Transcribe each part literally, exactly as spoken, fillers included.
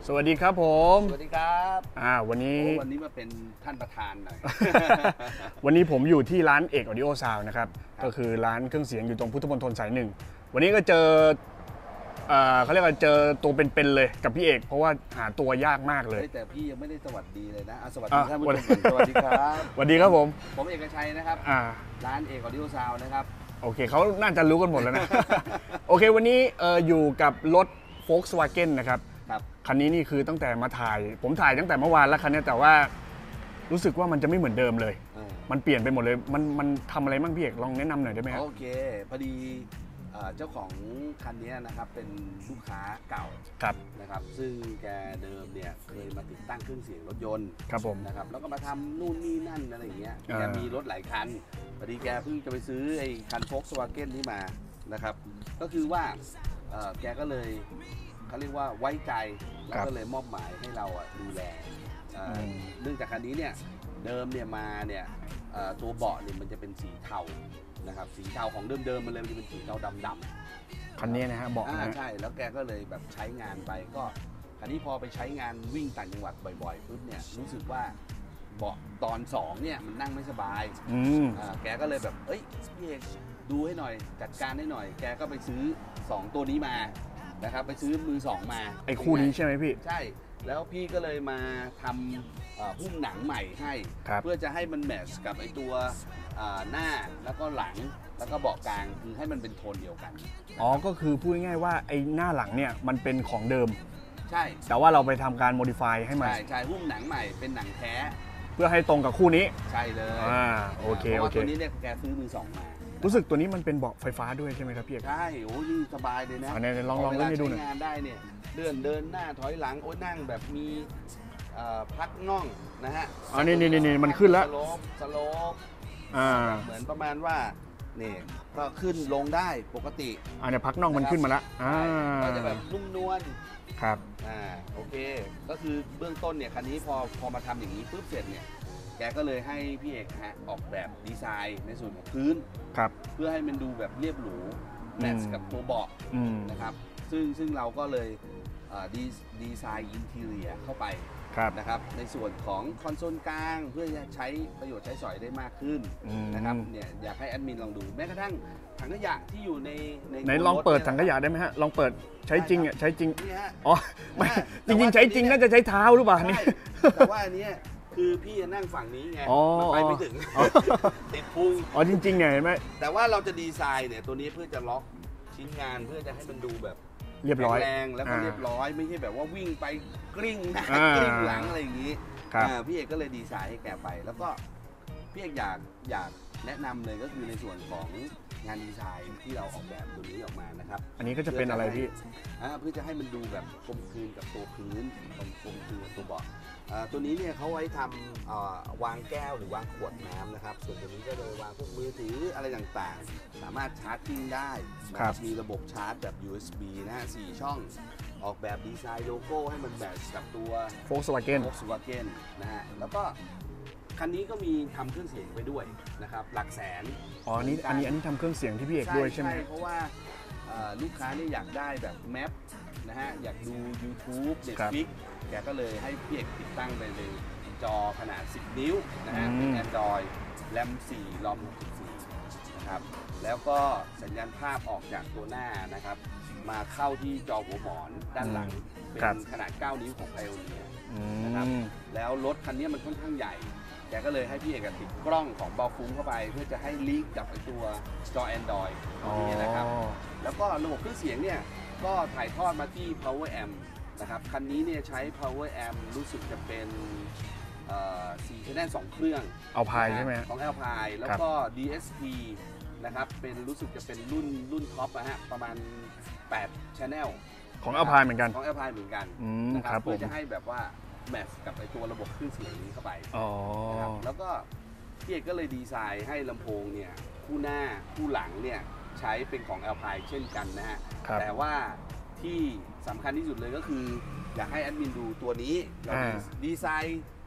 สวัสดีครับผมสวัสดีครับอ่าวันนี้วันนี้มาเป็นท่านประธานหน่อยวันนี้ผมอยู่ที่ร้านเอกออดิโอซาวน์นะครับก็คือร้านเครื่องเสียงอยู่ตรงพุทธมณฑลสายหนึ่งวันนี้ก็เจอเขาเรียกว่าเจอตัวเป็นๆเลยกับพี่เอกเพราะว่าหาตัวยากมากเลยแต่พี่ยังไม่ได้สวัสดีเลยนะสวัสดีท่านผู้ชมสวัสดีครับสวัสดีครับผมผมเอกชัยนะครับร้านเอกออดิโอซาวน์นะครับโอเคเขาน่าจะรู้กันหมดแล้วนะ โอเควันนี้อยู่กับรถ Volkswagen นะครับคันนี้นี่คือตั้งแต่มาถ่ายผมถ่ายตั้งแต่เมื่อวานแล้วคันนี้แต่ว่ารู้สึกว่ามันจะไม่เหมือนเดิมเลยมันเปลี่ยนไปหมดเลยมันมันทำอะไรบ้างพี่เอกลองแนะนำหน่อยได้ไหมครับโอเคพอดีเจ้าของคันนี้นะครับเป็นลูกค้าเก่านะครับซึ่งแกเดิมเนี่ยเคยมาติดตั้งเครื่องเสียงรถยนต์ครับผมนะครับแล้วก็มาทำนู่นนี่นั่นอะไรอย่างเงี้ยแกมีรถหลายคันพอดีแกเพิ่งจะไปซื้อไอ้คัน Volkswagen นี้มานะครับก็คือว่าแกก็เลยเขาเรียกว่าไว้ใจแล้วก็เลยมอบหมายให้เราดูแลเนื่องจากคันนี้เนี่ยเดิมเนี่ยมาเนี่ยตัวเบาะเนี่ยมันจะเป็นสีเทานะครับสีเทาของเดิมๆมันเลยมันจะเป็นสีเทาดำๆคันนี้นะฮะเบาะนะใช่แล้วแกก็เลยแบบใช้งานไปก็คันนี้พอไปใช้งานวิ่งต่างจังหวัดบ่อยๆปุ๊บเนี่ยรู้สึกว่าเบาะตอนสองเนี่ยมันนั่งไม่สบายแกก็เลยแบบเอ้ยพี่เอกดูให้หน่อยจัดการให้หน่อยแกก็ไปซื้อสองตัวนี้มานะครับไปซื้อมือสองมาไอ้คู่นี้ใช่ไหมพี่ใช่แล้วพี่ก็เลยมาทำหุ้มหนังใหม่ให้เพื่อจะให้มันแมทช์กับไอ้ตัวหน้าแล้วก็หลังแล้วก็เบาะกลางคือให้มันเป็นโทนเดียวกันอ๋อก็คือพูดง่ายๆว่าไอ้หน้าหลังเนี่ยมันเป็นของเดิมใช่แต่ว่าเราไปทำการโมดิฟายให้มันใช่ใช่หุ้มหนังใหม่เป็นหนังแท้เพื่อให้ตรงกับคู่นี้ใช่เลยอ่าโอเคโอเคตัวนี้เนี่ยแกซื้อมือสองมารู้สึกตัวนี้มันเป็นเบาะไฟฟ้าด้วยใช่ไหมครับพี่เอกใช่โอ้ยสบายเลยนะลองลองเล่นให้ดูหน่อยงานได้เนี่ยเดินเดินหน้าถอยหลังโอ้ยนั่งแบบมีพักน่องนะฮะอ๋อนี่นี่นี่มันขึ้นแล้วสโลปสโลปอ่าเหมือนประมาณว่าเนี่ยก็ขึ้นลงได้ปกติอ่าเนี่ยพักน่องมันขึ้นมาแล้วอ่าก็จะแบบนุ่มนวลครับอ่าโอเคก็คือเบื้องต้นเนี่ยคันนี้พอพอมาทำอย่างนี้ปุ๊บเสร็จเนี่ยแกก็เลยให้พี่เอกฮะออกแบบดีไซน์ในส่วนของพื้นครับเพื่อให้มันดูแบบเรียบหรูแมทช์กับตัวเบาะนะครับซึ่งซึ่งเราก็เลยดีดีไซน์อินทีเรียเข้าไปนะครับในส่วนของคอนโซลกลางเพื่อจะใช้ประโยชน์ใช้สอยได้มากขึ้นนะครับเนี่ยอยากให้แอดมินลองดูแม้กระทั่งถังขยะที่อยู่ในในลองเปิดถังขยะได้ไหมฮะลองเปิดใช้จริงอ่ะใช้จริงอ๋อไม่จริงๆใช้จริงน่าจะใช้เท้าหรือเปล่านี่แต่ว่าอันนี้คือพี่นั่งฝั่งนี้ไงมันไปไม่ถึงติดพุงอ๋อจริงๆไงเห็นไหมแต่ว่าเราจะดีไซน์เนี่ยตัวนี้เพื่อจะล็อกชิ้นงานเพื่อจะให้มันดูแบบเรียบร้อยแรงแล้วก็เรียบร้อยไม่ใช่แบบว่าวิ่งไปกลิ้งหน้ากลิ้งหลังอะไรอย่างนี้พี่เอกก็เลยดีไซน์ให้แกไปแล้วก็พี่เอกอยากอยากแนะนำเลยก็คือในส่วนของงานดีไซน์ที่เราออกแบบตัวนี้ออกมานะครับอันนี้ก็จะเป็นอะไรพี่เพื่อจะให้มันดูแบบกลมกลืนกับตัวพื้นกลมกลืนกับตัวเบาะตัวนี้เนี่ยเขาไว้ทำวางแก้วหรือวางขวดน้ำนะครับส่วนตัวนี้ก็เลยวางพวกมือถืออะไรต่างๆสามารถชาร์จทิ้งได้มีระบบชาร์จแบบ ยู เอส บี นะฮะสี่ช่องออกแบบดีไซน์โลโก้ให้มันแมทช์กับตัว Volkswagen Volkswagen นะฮะแล้วก็คันนี้ก็มีทำเครื่องเสียงไปด้วยนะครับหลักแสนอ๋อนี่อันนี้อันนี้ทำเครื่องเสียงที่พี่เอกด้วยใช่ไหมเพราะว่าลูกค้าเนี่ยอยากได้แบบแมปนะฮะอยากดู YouTube Netflix แกก็เลยให้พี่เอกติดตั้งไปเลยจอขนาดสิบนิ้วนะฮะเป็น Android แรมสี่รอมหกสิบสี่นะครับแล้วก็สัญญาณภาพออกจากตัวหน้านะครับมาเข้าที่จอหัวหมอนด้านหลังเป็นขนาดเก้านิ้วของ Pioneer นะครับแล้วรถคันนี้มันค่อนข้างใหญ่แกก็เลยให้พี่เอกติดกล้องของเบาฟุ้งเข้าไปเพื่อจะให้ลิงก์กับไอตัวจอ Android นี้นะครับแล้วก็ระบบเครื่องเสียงเนี่ยก็ถ่ายทอดมาที่ Power Amp นะครับคันนี้เนี่ยใช้ Power Amp รู้สึกจะเป็นสี่ชแนลสองเครื่องเอาพายใช่ไหมของ Alpine แล้วก็ ดี เอส พี นะครับเป็นรู้สึกจะเป็นรุ่นรุ่นท็อปนะฮะประมาณแปดชแนลของ Alpine เหมือนกันของ Alpine เหมือนกันนะครับเพื่อจะให้แบบว่าแมทช์กับไอตัวระบบเครื่องเสียงนี้เข้าไปนะครับแล้วก็พี่เอกก็เลยดีไซน์ให้ลำโพงเนี่ยคู่หน้าคู่หลังเนี่ยใช้เป็นของ Alpine เช่นกันนะฮะแต่ว่าที่สำคัญที่สุดเลยก็คืออยากให้แอดมินดูตัวนี้เราดีไซน์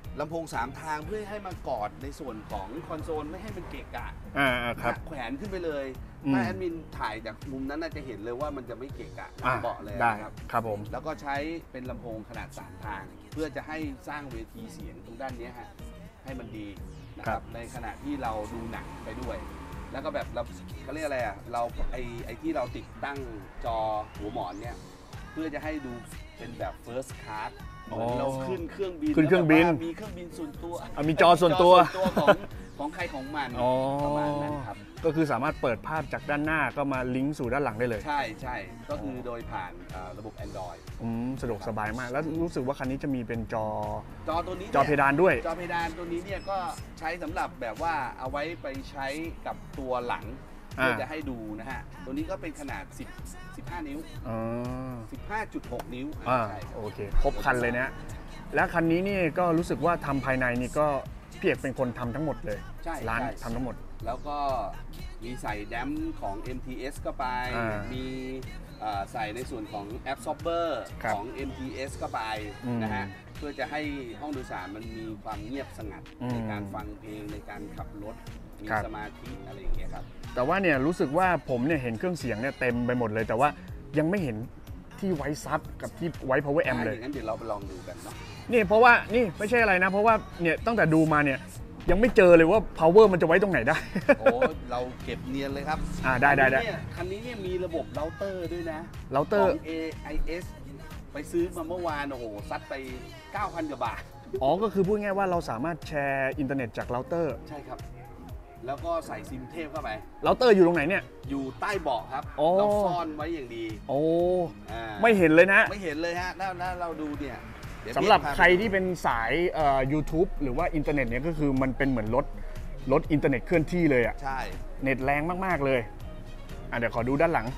ลำโพงสามทางเพื่อให้มากอดในส่วนของคอนโซลไม่ให้มันเกะกะอ่าครับแขวนขึ้นไปเลยถ้าแอดมินถ่ายจากมุมนั้นน่าจะเห็นเลยว่ามันจะไม่เกะกะเบาะเลยได้ครับครับผมแล้วก็ใช้เป็นลำโพงขนาดสามทาง เพื่อจะให้สร้างเวทีเสียงตรงด้านนี้ฮะให้มันดีนะครับในขณะที่เราดูหนังไปด้วย แล้วก็แบบเราเขาเรียกอะไรอ่ะเราไอไอที่เราติดตั้งจอหัวหมอนเนี่ยเพื่อจะให้ดูเป็นแบบ first class เหมือนเราขึ้นเครื่องบินขึ้นเครื่องบินแล้วแบบว่ามีเครื่องบินส่วนตัวมีจอส่วนตัวของของใครของมันประมาณนั้นครับก็คือสามารถเปิดภาพจากด้านหน้าก็มาลิงก์สู่ด้านหลังได้เลยใช่ใช่ก็คือโดยผ่านระบบ Android อืมสะดวกสบายมากแล้วรู้สึกว่าคันนี้จะมีเป็นจอจอตัวนี้จอเพดานด้วยจอเพดานตัวนี้เนี่ยก็ใช้สำหรับแบบว่าเอาไว้ไปใช้กับตัวหลังเพื่อจะให้ดูนะฮะตัวนี้ก็เป็นขนาดสิบ สิบห้านิ้ว สิบห้าจุดหก นิ้วอ่าโอเคครบคันเลยนะแล้วคันนี้นี่ก็รู้สึกว่าทำภายในนี่ก็พี่เอกเป็นคนทำทั้งหมดเลยใช่ร้านทำทั้งหมดแล้วก็มีใส่แดมของ เอ็ม ที เอส เข้าไปมีใส่ในส่วนของ Absorber ของ เอ็ม ที เอส เข้าไปนะฮะเพื่อจะให้ห้องโดยสารมันมีความเงียบสงัดในการฟังเพลงในการขับรถมีสมาธิอะไรอย่างเงี้ยครับแต่ว่าเนี่ยรู้สึกว่าผมเนี่ยเห็นเครื่องเสียงเนี่ยเต็มไปหมดเลยแต่ว่ายังไม่เห็นที่ไว้ซับกับที่ไว้ power amp เลยงั้นเดี๋ยวเราไปลองดูกันเนาะนี่เพราะว่านี่ไม่ใช่อะไรนะเพราะว่าเนี่ยตั้งแต่ดูมาเนี่ยยังไม่เจอเลยว่า power มันจะไว้ตรงไหนได้โอ้เราเก็บเนียนเลยครับอ่าได้ได้ได้คันนี้เนี่ยมีระบบเราเตอร์ด้วยนะเราเตอร์ของ เอ ไอ เอส ไปซื้อมาเมื่อวานโอ้โหซัดไป เก้าพัน กว่าบาทอ๋อก็คือพูดง่ายว่าเราสามารถแชร์อินเทอร์เน็ตจากเราเตอร์ใช่ครับแล้วก็ใส่ซิมเทพเข้าไปเราเตอร์อยู่ตรงไหนเนี่ยอยู่ใต้เบาะครับเราซ่อนไว้อย่างดีโอ้ไม่เห็นเลยนะไม่เห็นเลยฮะแล้วเราดูเนี่ยสำหรับใครที่เป็นสายเอ่อ YouTube หรือว่าอินเทอร์เน็ตเนี่ยก็คือมันเป็นเหมือนรถรถอินเทอร์เน็ตเคลื่อนที่เลยอ่ะใช่เน็ตแรงมากๆเลยอ่ะเดี๋ยวขอดูด้านหลัง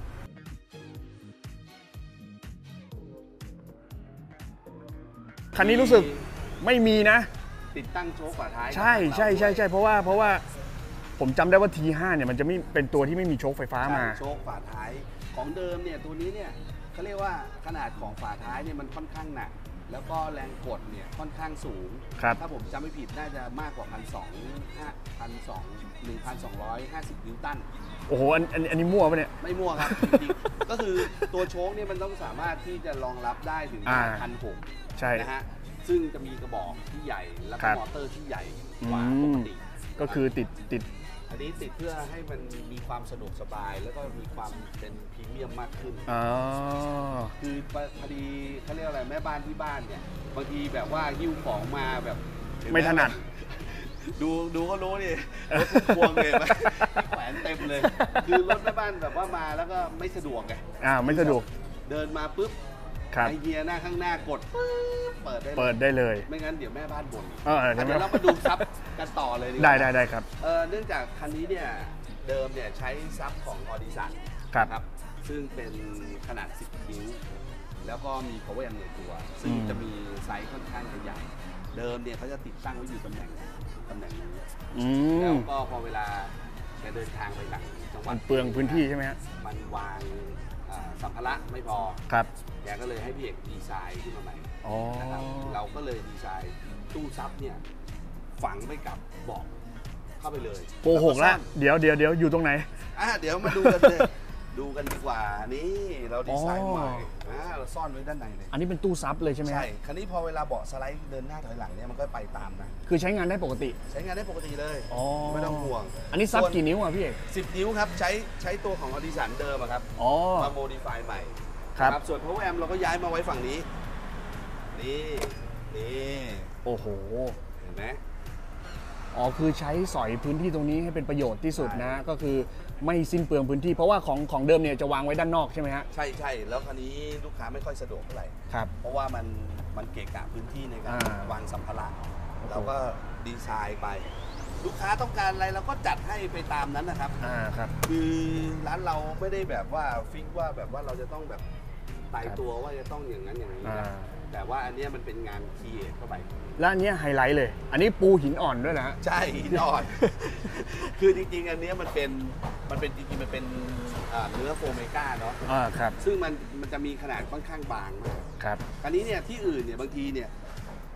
คันนี้รู้สึกไม่มีนะติดตั้งโชคฝาท้ายใช่ใช่ใช่ใช่เพราะว่าเพราะว่าผมจำได้ว่า ที ห้า เนี่ยมันจะไม่เป็นตัวที่ไม่มีโชคไฟฟ้ามาโชคฝาท้ายของเดิมเนี่ยตัวนี้เนี่ยเขาเรียกว่าขนาดของฝาท้ายเนี่ยมันค่อนข้างหนักแล้วก็แรงกดเนี่ยค่อนข้างสูงถ้าผมจำไม่ผิดน่าจะมากกว่าพันสองห้าพันสองหนึ่งพันสองร้อยห้าสิบนิวตันโอ้โหอันอันนี้มั่วปะเนี่ยไม่มั่วครับจริงๆก็คือตัวโชคเนี่ยมันต้องสามารถที่จะรองรับได้ถึงพันหกใช่นะฮะซึ่งจะมีกระบอกที่ใหญ่แล้วก็มอเตอร์ที่ใหญ่กว่าปกติก็คือติดติดอันนี้ติดเพื่อให้มันมีความสะดวกสบายแล้วก็มีความเป็นพรีเมียมมากขึ้นอ๋อคือพอดีเขาเรียกอะไรแม่บ้านที่บ้านเนี่ยบางทีแบบว่าหิ้วของมาแบบไม่ถนัดดูดูก็รู้ดิรถพวงเลยแขวนเต็มเลยคือรถแม่บ้านแบบว่ามาแล้วก็ไม่สะดวกไงอ่าไม่สะดวกเดินมาปุ๊บไอเฮียหน้าข้างหน้ากดเปิดได้เปิดได้เลยไม่งั้นเดี๋ยวแม่บ้านบ่นเออเดี๋ยวเรามาดูซับกันต่อเลยได้ได้ได้ครับเออเนื่องจากคันนี้เนี่ยเดิมเนี่ยใช้ซับของออดิสันครับซึ่งเป็นขนาดสิบนิ้วแล้วก็มี power amp ในตัวซึ่งจะมีไซส์ค่อนข้างใหญ่เดิมเนี่ยเขาจะติดตั้งไว้อยู่ตำแหน่งตำแหน่งนี้แล้วก็พอเวลาจะเดินทางไปต่างจังหวัดเปลืองพื้นที่ใช่ไหมฮะมันวางสัมภาระไม่พอครับแกก็เลยให้พี่เอกดีไซน์ขึ้นมาใหม่นะครับเราก็เลยดีไซน์ตู้ซับเนี่ยฝังไปกับเบาะเข้าไปเลยโกหกแล้วเดี๋ยวเดี๋ยวเดี๋ยวอยู่ตรงไหนอ่ะเดี๋ยวมาดูกันเลยดูกันดีกว่านี่เราดีไซน์ใหม่เราซ่อนไว้ด้านในเลยอันนี้เป็นตู้ซับเลยใช่ไหมใช่คันนี้พอเวลาเบาะสไลด์เดินหน้าถอยหลังเนี่ยมันก็ไปตามนะคือใช้งานได้ปกติใช้งานได้ปกติเลยไม่ต้องห่วงอันนี้ซับกี่นิ้วอ่ะพี่เอกสิบนิ้วครับใช้ใช้ตัวของอดิสันเดิมครับมาโมดิฟายใหม่ครับส่วน power amp เราก็ย้ายมาไว้ฝั่งนี้นี่นี่โอ้โหเห็นไหมอ๋อคือใช้สอยพื้นที่ตรงนี้ให้เป็นประโยชน์ที่สุดนะก็คือไม่สิ้นเปลืองพื้นที่เพราะว่าของของเดิมเนี่ยจะวางไว้ด้านนอกใช่ไหมฮะใช่ใช่แล้วคราวนี้ลูกค้าไม่ค่อยสะดวกเท่าไหร่ครับเพราะว่ามันมันเกะกะพื้นที่ในการวางสัมภาระเราก็ดีไซน์ไปลูกค้าต้องการอะไรเราก็จัดให้ไปตามนั้นนะครับอ่าครับคือร้านเราไม่ได้แบบว่าฟิกว่าแบบว่าเราจะต้องแบบตายตัวว่าจะต้องอย่างนั้นอย่างนี้แต่ว่าอันนี้มันเป็นงานครีเอทเข้าไปแล้วอันนี้ไฮไลท์เลยอันนี้ปูหินอ่อนด้วยนะใช่หินอ่อนคือจริงๆอันนี้มันเป็นมันเป็นจริงๆมันเป็นเนื้อโฟเมก้าเนาะอ่าครับซึ่งมันมันจะมีขนาดค่อนข้างบางมากครับอันนี้เนี่ยที่อื่นเนี่ยบางทีเนี่ยพ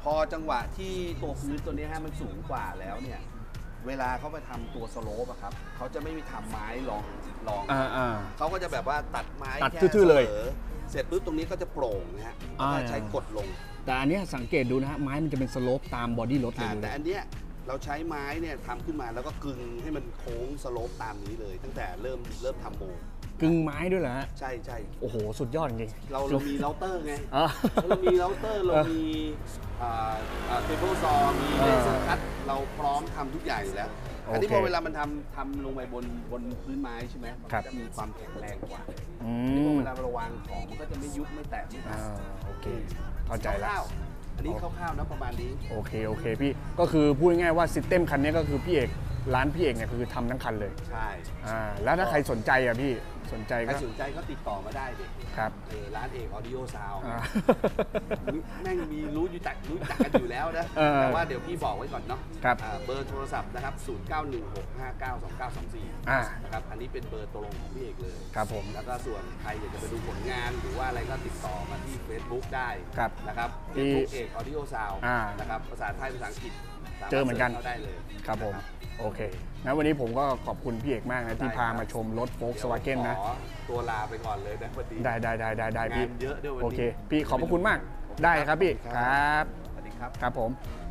พอจังหวะที่ตัวพื้นตัวนี้ฮะมันสูงกว่าแล้วเนี่ยเวลาเขาไปทำตัวสโลปอะครับเขาจะไม่มีทำไม้รองรองอ่าอ่าเขาก็จะแบบว่าตัดไม้ตัดแค่ทื่อๆเลยสมเสร็จปุ๊บตรงนี้ก็จะโปร่งนะฮะแล้วก็อ่าใช้กดลงแต่อันเนี้ยสังเกตดูนะฮะไม้มันจะเป็นสโลปตามบอดี้รถเลยอ่าดูแต่นะอันเนี้ยเราใช้ไม้เนี่ยทำขึ้นมาแล้วก็กึงให้มันโค้งสโลปตามนี้เลย ตั้งแต่เริ่มเริ่มทำโมกึ่งไม้ด้วยเหรอฮะใช่ใช่โอ้โหสุดยอดจริงเราเรามีเราเตอร์ไงอ่าเรามีเราเตอร์เรามีเทเบิลซอมีเอเลอเซอร์คัตเราพร้อมทำทุกอย่างอยู่แล้วโอเคอันนี้พอเวลามันทำทำลงไปบนบนพื้นไม้ใช่ไหมมันครัก็บจะมีความแข็งแรงกว่าอือันนี้พอมเวลาเราวางของมันก็จะไม่ยุบไม่แตกไม่อ่าหักโอเคเข้าใจแล้วคร่าวๆอันนี้คร่าวๆนะประมาณนี้โอเคโอเคพี่ก็คือพูดง่ายๆว่าซิสเต็มคันนี้ก็คือพี่เอกร้านพี่เอกเนี่ยคือทำทั้งคันเลยใช่อ่าแล้วถ้าใครสนใจอ่ะพี่สนใจใครก็สนใจก็ติดต่อมาได้เด็กครับเออร้านเอกออดิโอซาวอ่าแม่งมีรู้อยู่จักรู้จักกันอยู่แล้วนะเออแต่ว่าเดี๋ยวพี่บอกไว้ก่อนเนาะครับอ่าเบอร์โทรศัพท์นะครับ ศูนย์ เก้า หนึ่ง หก ห้า เก้า สอง เก้า สอง สี่อ่านะครับ อันนี้เป็นเบอร์ตรงของพี่เอกเลยครับผมแล้วก็ส่วนใครอยากจะไปดูผลงานหรือว่าอะไรก็ติดต่อมาที่ Facebook ได้ครับนะครับที่ Facebook เอกออดิโอซาวอ่านะครับ ภาษาไทยภาษาอังกฤษสาารถเจอเหมือนกันสิร์ชข้าได้เลยครับผมนะโอเคงั้นวันนี้ผมก็ขอบคุณพี่เอกมากนะที่พามาชมรถโฟล์เดี๋สยววาเก้นนะขอตัวลาไปก่อนเลยนะพอดีได้ได้ได้ได้ได้พี่งานเยอะด้วยวันนี้โอเค พี่ขอบพระคุณมากโอเคได้ครับพี่ขอบคุณคครับรับสวัสดีครับครับผม